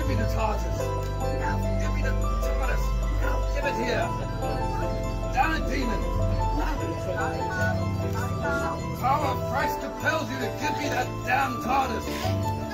Give me the Tardis. Give me the Tardis. Give it here. Damn it, demon. Power of Christ compels you to give me that damn Tardis.